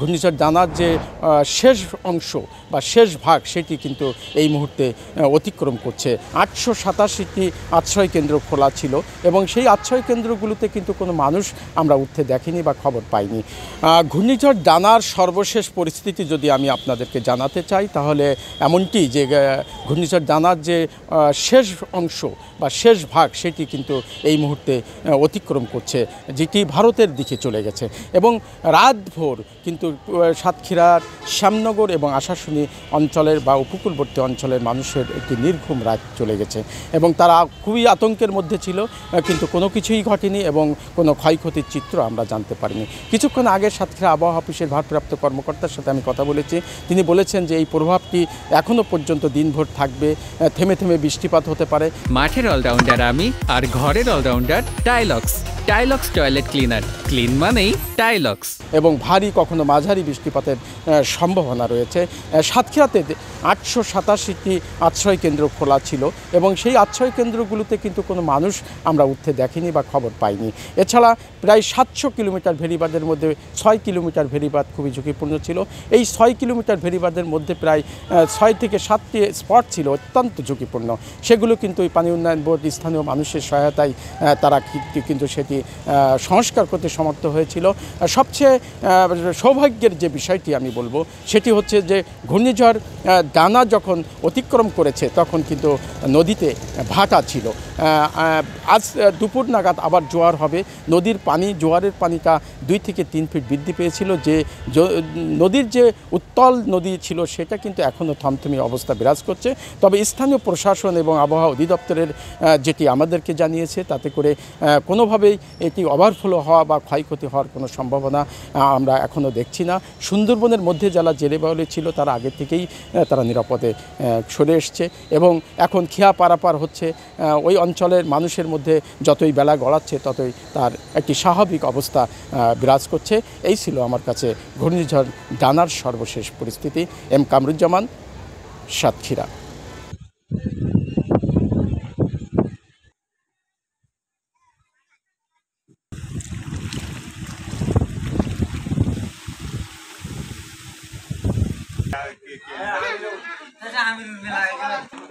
ঘূর্ণিঝড় দানার যে শেষ অংশ বা শেষ ভাগ সেটি কিন্তু এই মুহূর্তে অতিক্রম করছে। 887টি আশ্রয় কেন্দ্র খোলা ছিল এবং সেই আশ্রয় কেন্দ্রগুলোতে কিন্তু কোনো মানুষ আমরা উঠতে দেখিনি বা খবর পাইনি। ঘূর্ণিঝড় দানার সর্বশেষ পরিস্থিতি যদি আমি আপনাদেরকে জানাতে চাই তাহলে এমনটি যে ঘূর্ণিঝড় দানার যে শেষ অংশ বা শেষ ভাগ সেটি কিন্তু এই মুহূর্তে অতিক্রম করছে, যেটি ভারতের দিকে চলে গেছে এবং রাতভর কিন্তু সাতক্ষীরার শ্যামনগর এবং আশাশুনি অঞ্চলের বা উপকূলবর্তী অঞ্চলের মানুষের একটি নির্ঘুম রাত চলে গেছে এবং তারা খুবই আতঙ্কের মধ্যে ছিল, কিন্তু কোনো কিছুই ঘটেনি এবং কোনো ক্ষয়ক্ষতির চিত্র আমরা জানতে পারিনি। কিছুক্ষণ আগে সাতক্ষীরা আবহাওয়া অফিসের ভারপ্রাপ্ত কর্মকর্তার সাথে আমি কথা বলেছি। তিনি বলেছেন যে এই প্রভাবটি এখনও পর্যন্ত দিনভর থাকবে, থেমে থেমে বৃষ্টিপাত হতে পারে। মাঠের অলরাউন্ডার আমি আর ঘরের allrounder Tylox. Tylox toilet cleaner, clean মানেই টাইলক্স। এবং ভারী কখনো মাঝারি বৃষ্টিপাতের সম্ভাবনা রয়েছে। সাতক্ষীরাতে 887টি আশ্রয় কেন্দ্র খোলা ছিল এবং সেই আশ্রয় কেন্দ্রগুলোতে কিন্তু কোনো মানুষ আমরা উঠতে দেখিনি বা খবর পাইনি। এছাড়া প্রায় 700 কিলোমিটার ভেরিবাদের মধ্যে 6 কিলোমিটার ভেরিবাদ খুবই ঝুঁকিপূর্ণ ছিল। এই 6 কিলোমিটার ভেরিবাদের মধ্যে প্রায় 6 থেকে 7টি স্পট ছিল অত্যন্ত ঝুঁকিপূর্ণ। সেগুলো কিন্তু এই পানি উন্নয়ন বোর্ড স্থানীয় মানুষের সহায়তায় তারা কিন্তু সেটি সংস্কার করতে সমর্থ হয়েছিল। সবচেয়ে সৌভাগ্যের যে বিষয়টি আমি বলবো সেটি হচ্ছে যে ঘূর্ণিঝড় দানা যখন অতিক্রম করেছে তখন কিন্তু নদীতে ভাটা ছিল। আজ দুপুর নাগাদ আবার জোয়ার হবে। নদীর পানি, জোয়ারের পানিটা 2 থেকে 3 ফিট বৃদ্ধি পেয়েছিল। যে নদীর যে উত্তাল নদী ছিল সেটা কিন্তু এখনও থমথমে অবস্থা বিরাজ করছে। তবে স্থানীয় প্রশাসন এবং আবহাওয়া অধিদপ্তরের যেটি আমাদেরকে জানিয়েছে তাতে করে কোনোভাবেই এটি ওভারফ্লো হওয়া বা ক্ষয়ক্ষতি হওয়ার কোনো সম্ভাবনা আমরা এখনও দেখছি না। সুন্দরবনের মধ্যে যারা জেলেবাউলি ছিল তারা আগে থেকেই তারা নিরাপদে সরে এসছে এবং এখন খেয়া পারাপার হচ্ছে। ওই অঞ্চলের মানুষের মধ্যে যতই বেলা গড়াচ্ছে ততই তার একটি স্বাভাবিক অবস্থা বিরাজ করছে। এই ছিল আমার কাছে ঘূর্ণিঝড় দানার সর্বশেষ পরিস্থিতি। এম কামরুজ্জামান, সাতক্ষীরা। আমি